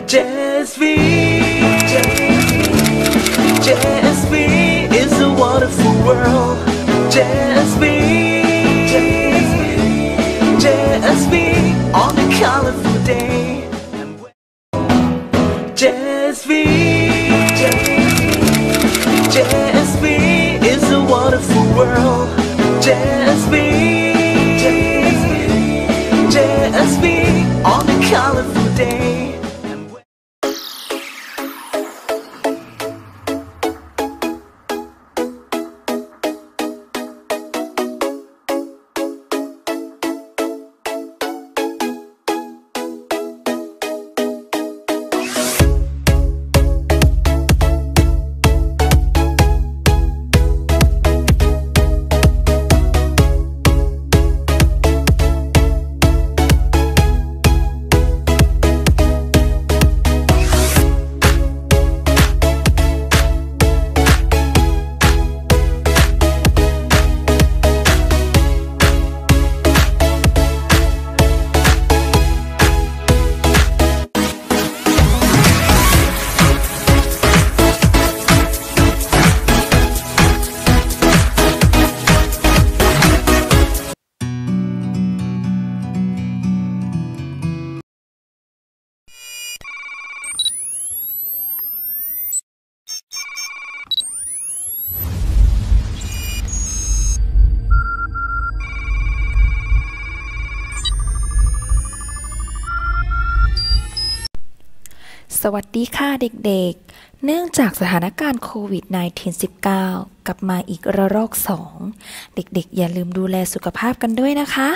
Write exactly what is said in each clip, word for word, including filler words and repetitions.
J S V J S V is a wonderful world. J S V J S V on a colorful day. J S V J S V is a wonderful world. J S V J S V on a colorful day. สวัสดีค่ะเด็กๆเนื่องจากสถานการณ์โควิด สิบเก้า สิบเก้า กลับมาอีกระลอกสองเด็กๆอย่าลืมดูแลสุขภาพกันด้วยนะคะ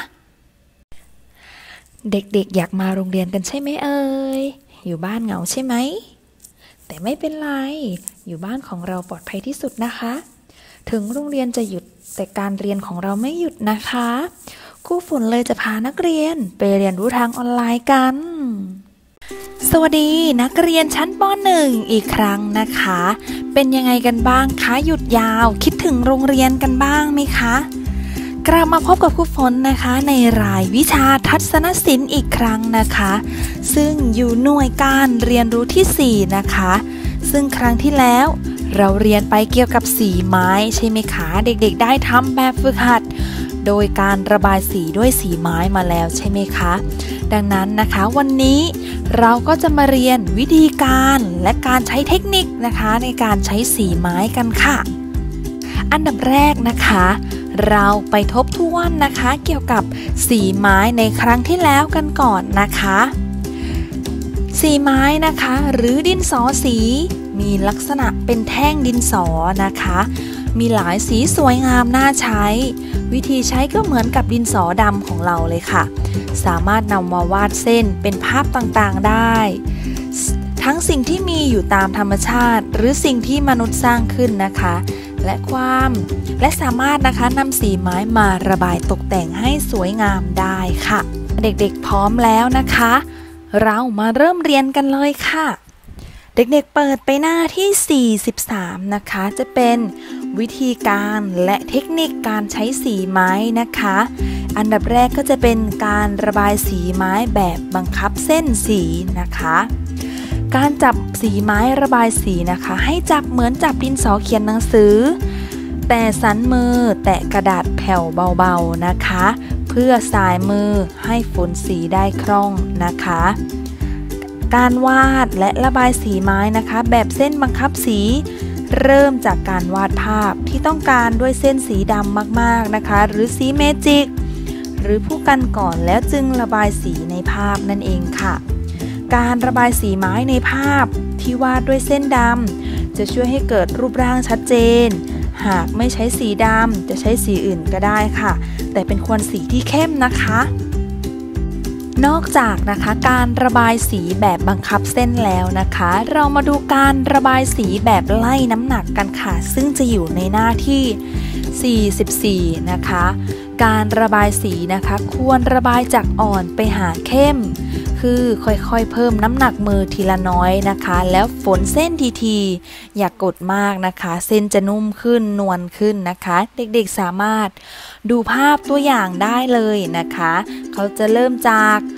เด็กๆอยากมาโรงเรียนกันใช่ไหมเอ่ยอยู่บ้านเหงาใช่ไหมแต่ไม่เป็นไรอยู่บ้านของเราปลอดภัยที่สุดนะคะถึงโรงเรียนจะหยุดแต่การเรียนของเราไม่หยุดนะคะครูฝนเลยจะพานักเรียนไปเรียนรู้ทางออนไลน์กันสวัสดีนักเรียนชั้นป หนึ่ง อีกครั้งนะคะเป็นยังไงกันบ้างคะหยุดยาวคิดถึงโรงเรียนกันบ้างไหมคะกลับมาพบกับครูฝนนะคะในรายวิชาทัศนศิลป์อีกครั้งนะคะซึ่งอยู่หน่วยการเรียนรู้ที่สี่นะคะซึ่งครั้งที่แล้วเราเรียนไปเกี่ยวกับสีไม้ใช่ไหมคะเด็กๆได้ทำแบบฝึกหัดโดยการระบายสีด้วยสีไม้มาแล้วใช่ไหมคะดังนั้นนะคะวันนี้เราก็จะมาเรียนวิธีการและการใช้เทคนิคนะคะในการใช้สีไม้กันค่ะอันดับแรกนะคะเราไปทบทวนนะคะเกี่ยวกับสีไม้ในครั้งที่แล้วกันก่อนนะคะสีไม้นะคะหรือดินสอสีมีลักษณะเป็นแท่งดินสอนะคะมีหลายสีสวยงามน่าใช้วิธีใช้ก็เหมือนกับดินสอดำของเราเลยค่ะสามารถนำมาวาดเส้นเป็นภาพต่างๆได้ทั้งสิ่งที่มีอยู่ตามธรรมชาติหรือสิ่งที่มนุษย์สร้างขึ้นนะคะและความและสามารถนะคะนำสีไม้มาระบายตกแต่งให้สวยงามได้ค่ะเด็กๆพร้อมแล้วนะคะเรามาเริ่มเรียนกันเลยค่ะเด็กๆเปิดไปหน้าที่สี่สิบสามนะคะจะเป็นวิธีการและเทคนิคการใช้สีไม้นะคะอันดับแรกก็จะเป็นการระบายสีไม้แบบบังคับเส้นสีนะคะการจับสีไม้ระบายสีนะคะให้จับเหมือนจับดินสอเขียนหนังสือแต่สันมือแตะกระดาษแผ่วเบาๆนะคะเพื่อสายมือให้ฝนสีได้คล่องนะคะการวาดและระบายสีไม้นะคะแบบเส้นบังคับสีเริ่มจากการวาดภาพที่ต้องการด้วยเส้นสีดำมากๆนะคะหรือสีเมจิกหรือผู้กันก่อนแล้วจึงระบายสีในภาพนั่นเองค่ะการระบายสีไม้ในภาพที่วาดด้วยเส้นดำจะช่วยให้เกิดรูปร่างชัดเจนหากไม่ใช้สีดำจะใช้สีอื่นก็ได้ค่ะแต่เป็นควรสีที่เข้มนะคะนอกจากนะคะการระบายสีแบบบังคับเส้นแล้วนะคะเรามาดูการระบายสีแบบไล่น้ำหนักกันค่ะซึ่งจะอยู่ในหน้าที่สี่สิบสี่นะคะการระบายสีนะคะควรระบายจากอ่อนไปหาเข้มคือค่อยๆเพิ่มน้ำหนักมือทีละน้อยนะคะแล้วฝนเส้นทีๆอย่ากกดมากนะคะเส้นจะนุ่มขึ้นนวลขึ้นนะคะเด็กๆสามารถดูภาพตัวอย่างได้เลยนะคะเขาจะเริ่มจาก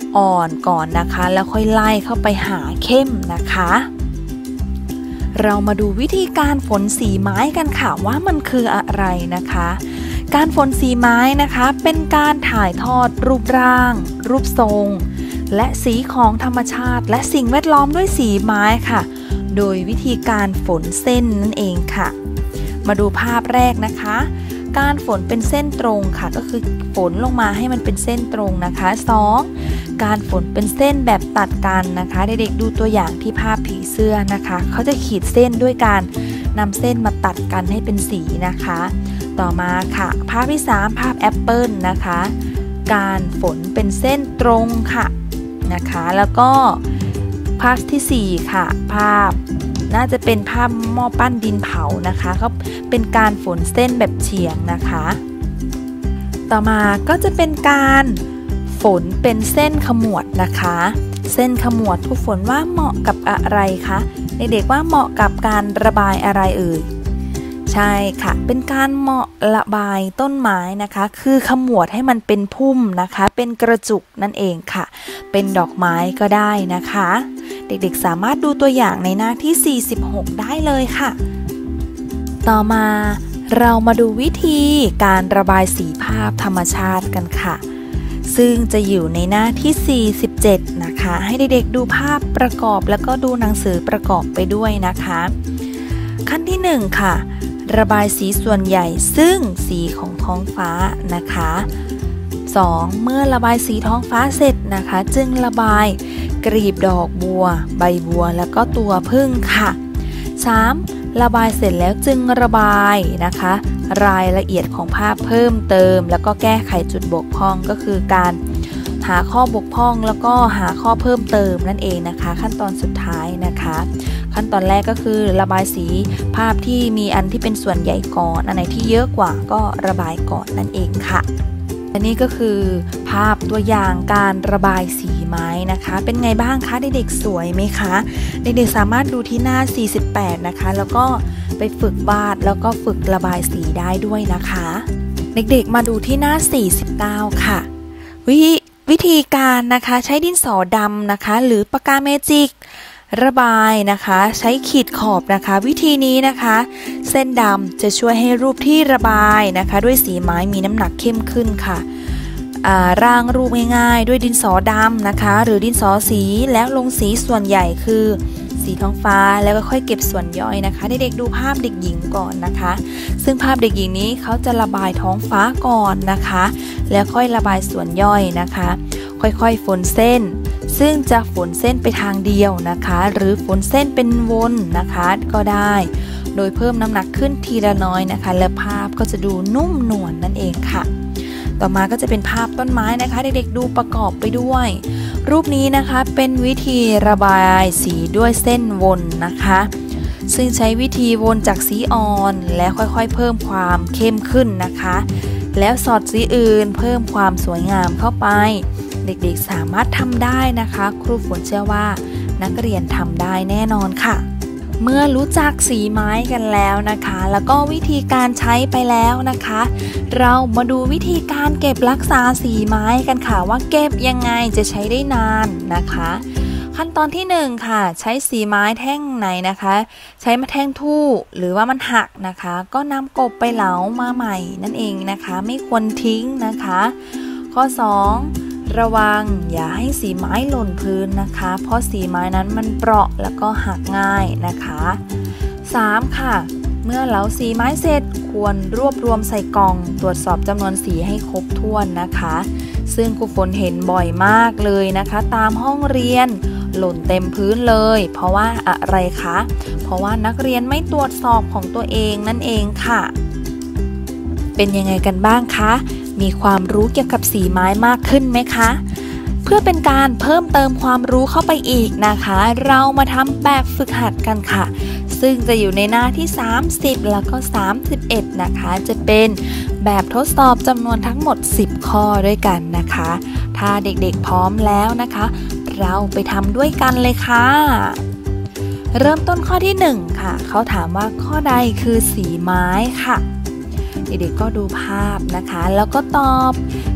อ่อนก่อนนะคะแล้วค่อยไล่เข้าไปหาเข้มนะคะเรามาดูวิธีการฝนสีไม้กันค่ะว่ามันคืออะไรนะคะการฝนสีไม้นะคะเป็นการถ่ายทอดรูปร่างรูปทรงและสีของธรรมชาติและสิ่งแวดล้อมด้วยสีไม้ค่ะโดยวิธีการฝนเส้นนั่นเองค่ะมาดูภาพแรกนะคะการฝนเป็นเส้นตรงค่ะก็คือฝนลงมาให้มันเป็นเส้นตรงนะคะสองการฝนเป็นเส้นแบบตัดกันนะคะเด็กๆดูตัวอย่างที่ภาพผีเสื้อนะคะเขาจะขีดเส้นด้วยการนำเส้นมาตัดกันให้เป็นสีนะคะต่อมาค่ะภาพที่สามภาพแอปเปิลนะคะการฝนเป็นเส้นตรงค่ะนะคะแล้วก็ภาพที่สี่ค่ะภาพน่าจะเป็นภาพหม้อปั้นดินเผานะคะก็เป็นการฝนเส้นแบบเฉียงนะคะต่อมาก็จะเป็นการฝนเป็นเส้นขมวดนะคะเส้นขมวดทุกฝนว่าเหมาะกับอะไรคะเด็กๆว่าเหมาะกับการระบายอะไรเอ่ยใช่ค่ะเป็นการเหมาะระบายต้นไม้นะคะคือขมวดให้มันเป็นพุ่มนะคะเป็นกระจุกนั่นเองค่ะเป็นดอกไม้ก็ได้นะคะเด็กๆสามารถดูตัวอย่างในหน้าที่สี่สิบหกได้เลยค่ะต่อมาเรามาดูวิธีการระบายสีภาพธรรมชาติกันค่ะซึ่งจะอยู่ในหน้าที่สี่สิบเจ็ดนะคะให้เด็กๆดูภาพประกอบแล้วก็ดูหนังสือประกอบไปด้วยนะคะขั้นที่หนึ่งค่ะระบายสีส่วนใหญ่ซึ่งสีของท้องฟ้านะคะสองเมื่อระบายสีท้องฟ้าเสร็จนะคะจึงระบายกลีบดอกบัวใบบัวแล้วก็ตัวผึ้งค่ะสามระบายเสร็จแล้วจึงระบายนะคะรายละเอียดของภาพเพิ่มเติมแล้วก็แก้ไขจุดบกพร่องก็คือการหาข้อบกพร่องแล้วก็หาข้อเพิ่มเติมนั่นเองนะคะขั้นตอนสุดท้ายนะคะขั้นตอนแรกก็คือระบายสีภาพที่มีอันที่เป็นส่วนใหญ่ก่อนอันไหนที่เยอะกว่าก็ระบายก่อนนั่นเองค่ะและนี่ก็คือภาพตัวอย่างการระบายสีไม้นะคะเป็นไงบ้างคะเด็กๆสวยไหมคะเด็กๆสามารถดูที่หน้าสี่สิบแปดนะคะแล้วก็ไปฝึกวาดแล้วก็ฝึกระบายสีได้ด้วยนะคะเด็กๆมาดูที่หน้าสี่สิบเก้าค่ะวิวิธีการนะคะใช้ดินสอดำนะคะหรือปากกาเมจิกระบายนะคะใช้ขีดขอบนะคะวิธีนี้นะคะเส้นดำจะช่วยให้รูปที่ระบายนะคะด้วยสีไม้มีน้ำหนักเข้มขึ้นค่ะร่างรูปง่ายๆด้วยดินสอดำนะคะหรือดินสอสีแล้วลงสีส่วนใหญ่คือสีท้องฟ้าแล้วก็ค่อยเก็บส่วนย่อยนะคะเด็กๆดูภาพเด็กหญิงก่อนนะคะซึ่งภาพเด็กหญิงนี้เขาจะระบายท้องฟ้าก่อนนะคะแล้วค่อยระบายส่วนย่อยนะคะค่อยๆฝนเส้นซึ่งจะฝนเส้นไปทางเดียวนะคะหรือฝนเส้นเป็นวนนะคะก็ได้โดยเพิ่มน้ำหนักขึ้นทีละน้อยนะคะและภาพก็จะดูนุ่มนวล นั่นเองค่ะต่อมาก็จะเป็นภาพต้นไม้นะคะเด็กๆดูประกอบไปด้วยรูปนี้นะคะเป็นวิธีระบายสีด้วยเส้นวนนะคะซึ่งใช้วิธีวนจากสีอ่อนและค่อยๆเพิ่มความเข้มขึ้นนะคะแล้วสอดสีอื่นเพิ่มความสวยงามเข้าไปเด็กๆสามารถทำได้นะคะครูฝนเชื่อว่านักเรียนทำได้แน่นอนค่ะเมื่อรู้จักสีไม้กันแล้วนะคะแล้วก็วิธีการใช้ไปแล้วนะคะเรามาดูวิธีการเก็บรักษาสีไม้กันค่ะว่าเก็บยังไงจะใช้ได้นานนะคะขั้นตอนที่หนึ่งค่ะใช้สีไม้แท่งไหนนะคะใช้มาแท่งทู่หรือว่ามันหักนะคะก็นำกบไปเหลามาใหม่นั่นเองนะคะไม่ควรทิ้งนะคะข้อสองระวังอย่าให้สีไม้หล่นพื้นนะคะเพราะสีไม้นั้นมันเปราะแล้วก็หักง่ายนะคะสามค่ะเมื่อเหลาสีไม้เสร็จควรรวบรวมใส่กล่องตรวจสอบจำนวนสีให้ครบถ้วนนะคะซึ่งครูฝนเห็นบ่อยมากเลยนะคะตามห้องเรียนหล่นเต็มพื้นเลยเพราะว่าอะไรคะเพราะว่านักเรียนไม่ตรวจสอบของตัวเองนั่นเองค่ะเป็นยังไงกันบ้างคะมีความรู้เกี่ยวกับสีไม้มากขึ้นไหมคะเพื่อเป็นการเพิ่มเติมความรู้เข้าไปอีกนะคะเรามาทำแบบฝึกหัดกันค่ะซึ่งจะอยู่ในหน้าที่สามสิบแล้วก็สามสิบเอ็ดนะคะจะเป็นแบบทดสอบจำนวนทั้งหมดสิบข้อด้วยกันนะคะถ้าเด็กๆพร้อมแล้วนะคะเราไปทำด้วยกันเลยค่ะเริ่มต้นข้อที่หนึ่งค่ะเขาถามว่าข้อใดคือสีไม้ค่ะเด็กๆก็ดูภาพนะคะแล้วก็ตอบ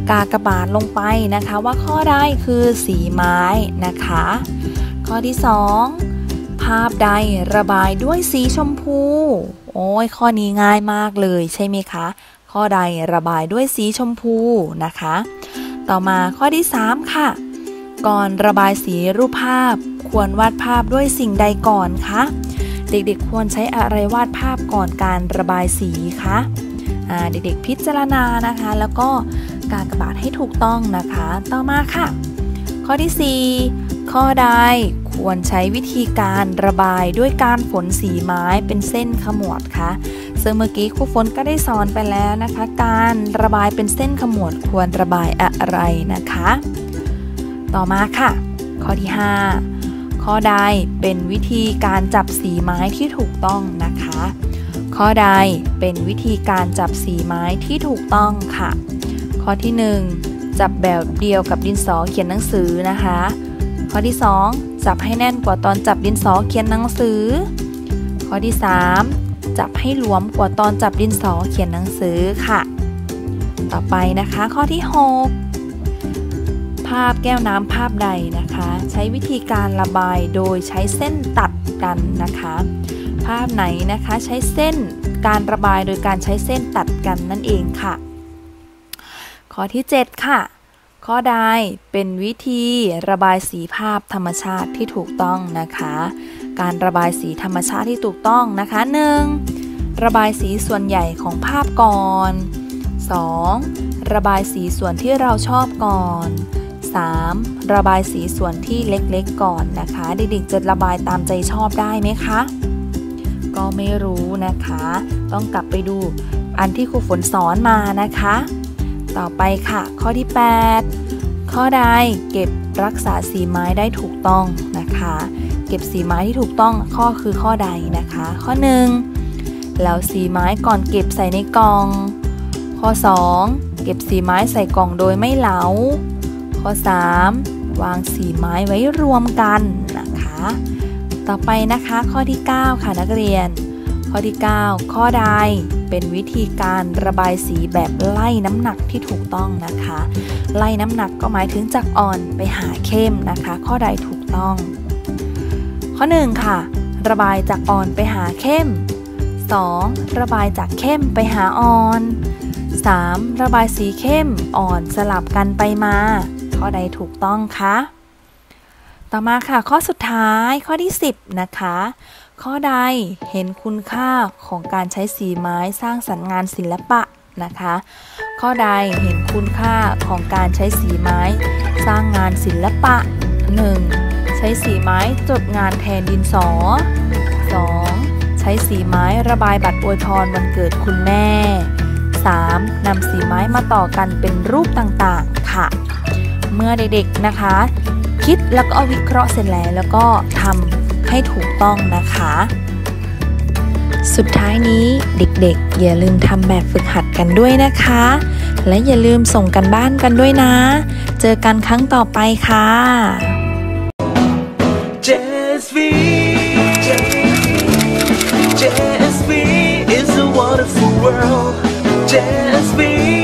กากบาทลงไปนะคะว่าข้อใดคือสีไม้นะคะข้อที่สองภาพใดระบายด้วยสีชมพูโอ้ยข้อนี้ง่ายมากเลยใช่ไหมคะข้อใดระบายด้วยสีชมพูนะคะต่อมาข้อที่สามค่ะก่อนระบายสีรูปภาพควรวาดภาพด้วยสิ่งใดก่อนคะเด็กๆควรใช้อะไรวาดภาพก่อนการระบายสีคะเด็กๆพิจารณานะคะแล้วก็กากบาทให้ถูกต้องนะคะต่อมาค่ะข้อที่สี่ข้อใดควรใช้วิธีการระบายด้วยการฝนสีไม้เป็นเส้นขมวดคะซึ่งเมื่อกี้ครูฝนก็ได้สอนไปแล้วนะคะการระบายเป็นเส้นขมวดควรระบายอะไรนะคะต่อมาค่ะข้อที่ห้าข้อใดเป็นวิธีการจับสีไม้ที่ถูกต้องนะคะข้อใดเป็นวิธีการจับสีไม้ที่ถูกต้องค่ะข้อที่หนึ่งจับแบบเดียวกับดินสอเขียนหนังสือนะคะข้อที่สองจับให้แน่นกว่าตอนจับดินสอเขียนหนังสือข้อที่สามจับให้หลวมกว่าตอนจับดินสอเขียนหนังสือค่ะต่อไปนะคะข้อที่หกภาพแก้วน้ำภาพใดนะคะใช้วิธีการระบายโดยใช้เส้นตัดกันนะคะภาพไหนนะคะใช้เส้นการระบายโดยการใช้เส้นตัดกันนั่นเองค่ะข้อที่เจ็ดค่ะข้อใดเป็นวิธีระบายสีภาพธรรมชาติที่ถูกต้องนะคะการระบายสีธรรมชาติที่ถูกต้องนะคะหนึ่งระบายสีส่วนใหญ่ของภาพก่อนสองระบายสีส่วนที่เราชอบก่อนสามระบายสีส่วนที่เล็กๆก่อนนะคะเด็กๆจะระบายตามใจชอบได้ไหมคะก็ไม่รู้นะคะต้องกลับไปดูอันที่ครูฝนสอนมานะคะต่อไปค่ะข้อที่แปดข้อใดเก็บรักษาสีไม้ได้ถูกต้องนะคะเก็บสีไม้ที่ถูกต้องข้อคือข้อใดนะคะข้อหนึ่งแล้วสีไม้ก่อนเก็บใส่ในกล่องข้อสองเก็บสีไม้ใส่กล่องโดยไม่เหลาข้อสามวางสีไม้ไว้รวมกันนะคะต่อไปนะคะข้อที่เก้าค่ะนักเรียนข้อที่เก้าข้อใดเป็นวิธีการระบายสีแบบไล่น้ำหนักที่ถูกต้องนะคะไล่น้ำหนักก็หมายถึงจากอ่อนไปหาเข้มนะคะข้อใดถูกต้องข้อหนึ่งค่ะระบายจากอ่อนไปหาเข้มสองระบายจากเข้มไปหาอ่อนสามระบายสีเข้มอ่อนสลับกันไปมาข้อใดถูกต้องคะต่อมาค่ะข้อสุดท้ายข้อที่สิบนะคะข้อใดเห็นคุณค่าของการใช้สีไม้สร้างสรรค์งานศิลปะนะคะข้อใดเห็นคุณค่าของการใช้สีไม้สร้างงานศิลปะ หนึ่ง. ใช้สีไม้จดงานแทนดินสอ สอง. ใช้สีไม้ระบายบัตรอวยพรวันเกิดคุณแม่ สาม. นำสีไม้มาต่อกันเป็นรูปต่างๆค่ะเมื่อเด็กๆนะคะคิดแล้วก็วิเคราะห์เสร็จแล้วแล้วก็ทำให้ถูกต้องนะคะสุดท้ายนี้เด็กๆอย่าลืมทำแบบฝึกหัดกันด้วยนะคะและอย่าลืมส่งกันบ้านกันด้วยนะเจอกันครั้งต่อไปค่ะเจ เอส วี เจ เอส วี is a wonderful world เจ เอส วี